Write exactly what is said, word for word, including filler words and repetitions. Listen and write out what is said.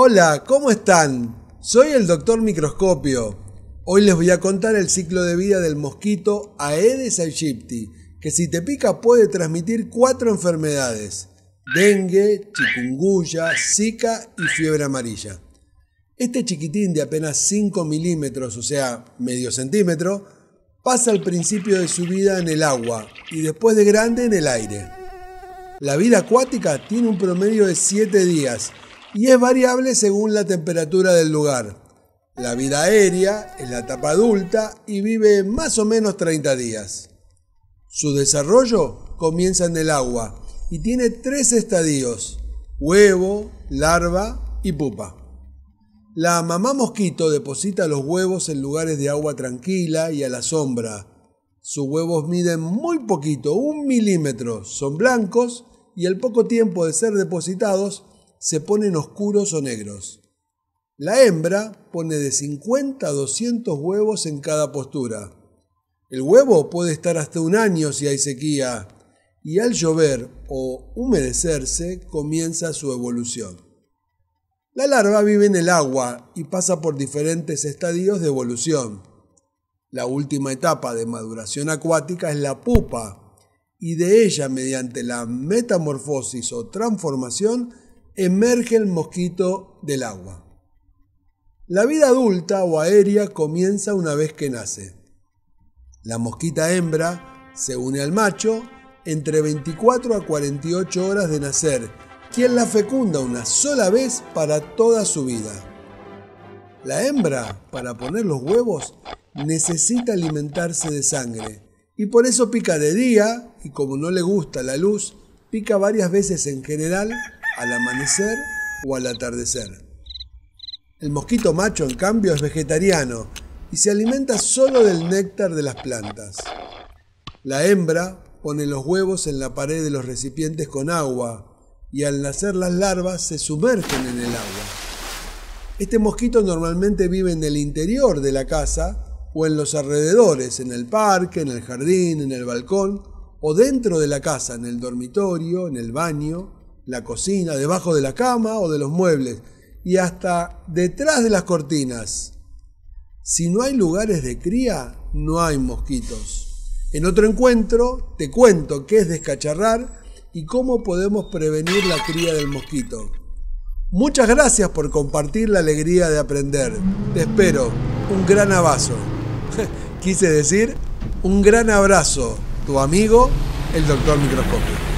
Hola, ¿cómo están? Soy el doctor Microscopio. Hoy les voy a contar el ciclo de vida del mosquito Aedes aegypti, que si te pica puede transmitir cuatro enfermedades: dengue, chikungunya, zika y fiebre amarilla. Este chiquitín de apenas cinco milímetros, o sea, medio centímetro, pasa al principio de su vida en el agua y después de grande en el aire. La vida acuática tiene un promedio de siete días y es variable según la temperatura del lugar. La vida aérea es la etapa adulta y vive más o menos treinta días. Su desarrollo comienza en el agua y tiene tres estadios: huevo, larva y pupa. La mamá mosquito deposita los huevos en lugares de agua tranquila y a la sombra. Sus huevos miden muy poquito, un milímetro, son blancos y al poco tiempo de ser depositados se ponen oscuros o negros. La hembra pone de cincuenta a doscientos huevos en cada postura. El huevo puede estar hasta un año si hay sequía y al llover o humedecerse comienza su evolución. La larva vive en el agua y pasa por diferentes estadios de evolución. La última etapa de maduración acuática es la pupa y de ella, mediante la metamorfosis o transformación, emerge el mosquito del agua. La vida adulta o aérea comienza una vez que nace. La mosquita hembra se une al macho entre veinticuatro a cuarenta y ocho horas de nacer, quien la fecunda una sola vez para toda su vida. La hembra, para poner los huevos, necesita alimentarse de sangre y por eso pica de día y, como no le gusta la luz, pica varias veces en general al amanecer o al atardecer. El mosquito macho, en cambio, es vegetariano y se alimenta solo del néctar de las plantas. La hembra pone los huevos en la pared de los recipientes con agua y al nacer las larvas se sumergen en el agua. Este mosquito normalmente vive en el interior de la casa o en los alrededores, en el parque, en el jardín, en el balcón o dentro de la casa, en el dormitorio, en el baño, la cocina, debajo de la cama o de los muebles y hasta detrás de las cortinas. Si no hay lugares de cría, no hay mosquitos. En otro encuentro te cuento qué es descacharrar y cómo podemos prevenir la cría del mosquito. Muchas gracias por compartir la alegría de aprender. Te espero. Un gran abrazo. Quise decir, un gran abrazo. Tu amigo, el doctor Microscopio.